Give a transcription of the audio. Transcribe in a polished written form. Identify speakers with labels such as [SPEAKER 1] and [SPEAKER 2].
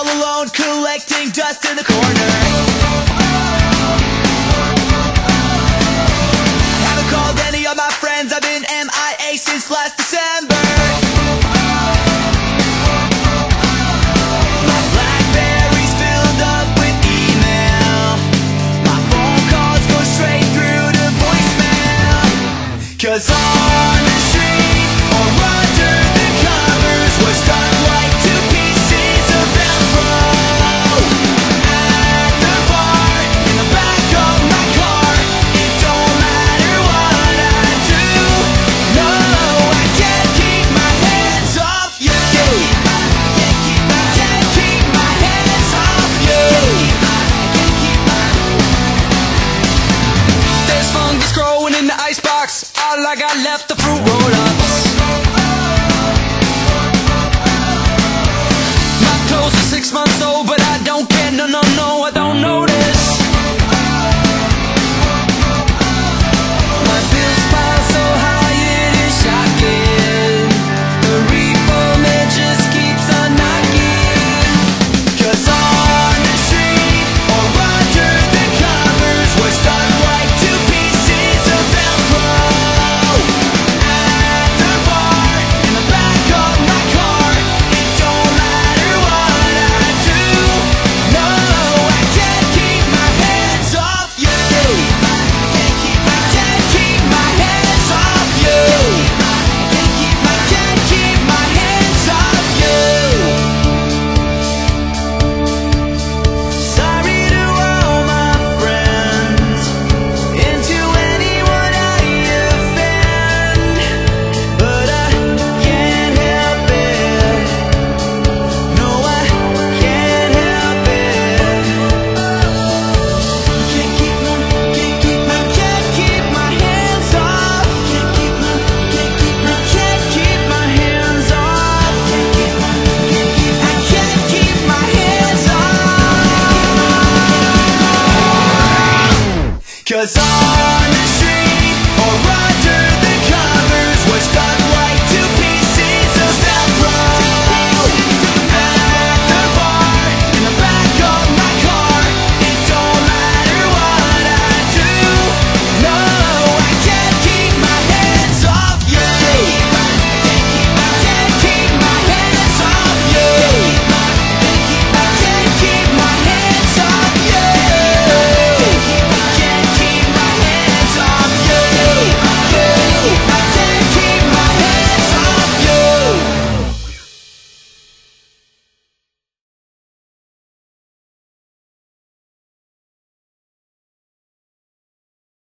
[SPEAKER 1] all alone, collecting dust in the corner. Haven't called any of my friends, I've been MIA since last December. My BlackBerry's filled up with email. My phone calls go straight through to voicemail. 'Cause on the street or under the covers, we're stuck like two pieces of Velcro. At the bar, in the back of my car, it don't matter what I do. No, I can't keep my hands off you. Can't keep my hands off you. There's fungus growing in the icebox. All I got left the fruit roll-ups. My clothes are 6 months old, but I don't care. No, no, no, I don't notice. My bills pile so high it is shocking. The repo man just keeps on knocking. 'Cause on the street or under the covers, we're stuck like two pieces of Velcro. At the bar, in the back of my car, it don't matter what I do. No, I can't keep my hands off you. Can't keep my hands off you. Can't keep my hands off you. Sorry to all my friends, and to anyone I offend, but I can't help it. No, I can't help it. Can't keep my hands off. Can't keep my hands off. I can't keep my hands off. 'Cause